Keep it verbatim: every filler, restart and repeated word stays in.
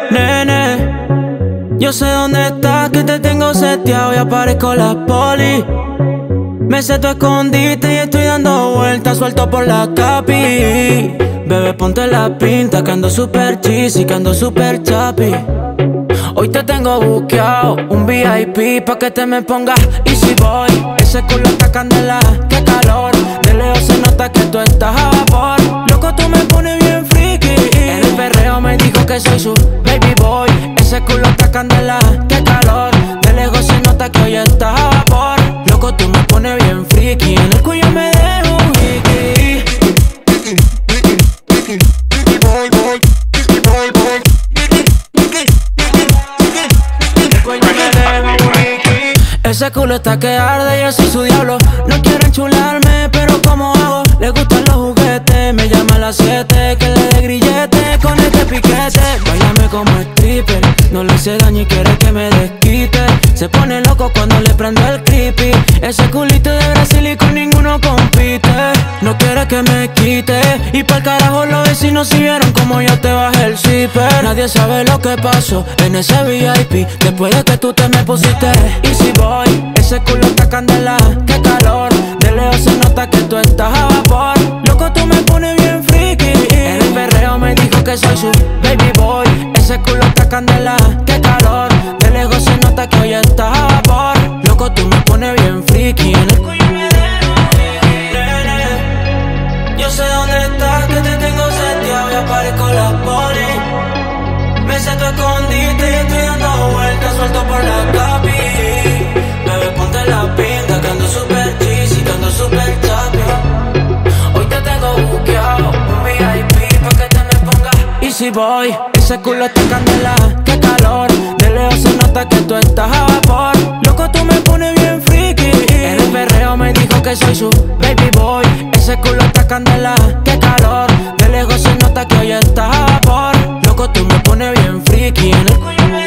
Nene, yo sé dónde estás, que te tengo seteado y aparezco la poli. Me sé tu escondite y estoy dando vueltas suelto por la capi. Bebé, ponte la pinta, que ando super cheesy, que ando super chapi. Hoy te tengo buqueado un V I P pa' que te me pongas easy boy. Ese culo está candela, qué calor. De lejos se nota que tú estás a vapor. Loco, tú me pones bien friki. En el perreo me dijo que soy su baby boy. Ese culo está candela, qué calor. De lejos se nota que hoy estás a vapor. Loco, tú me pones bien friki. En el cuello me dejo un hiki. Boy, boy, boy, boy. Ese culo está que arde, yo soy su diablo. No quiero enchularme, pero ¿cómo hago? Le gustan los juguetes, me llama a las siete. Que le dé grillete con este piquete. Báilame como stripper, no le hice daño y quiere que me desquite. Se pone loco cuando le prendo el creepy. Ese culito de Brasil y con ninguno compite. No quiere que me quite. Y pa'l carajo los vecinos si vieron como yo te bajé el zipper. Nadie sabe lo que pasó en ese V I P después de que tú te me pusiste easy boy. Ese culo está candela, qué calor. De lejos se nota que tú estás a vapor. Loco, tú me pones bien friki. En el perreo me dijo que soy su baby boy. Ese culo está candela, qué calor. De lejos se nota que hoy estás a vapor. Loco, tú me pones bien friki. En el cuello me dejo nene. Yo sé dónde estás, que te tengo seteado y aparezco la poli. Me sé tu escondite y estoy dando vueltas suelto por la capi. Bebé, ponte la pinta, que ando super cheesy, que ando super chapi. Hoy te tengo buqueado un V I P pa' que te me pongas easy boy. Ese culo está candela, qué calor. De lejos se nota que tú estás a vapor. Loco, tú me pones bien friki. En el perreo me dijo que soy su baby boy. Ese culo está candela, qué calor. De lejos se nota que hoy estás a vapor. Loco, tú me pones bien friki. En el cuello me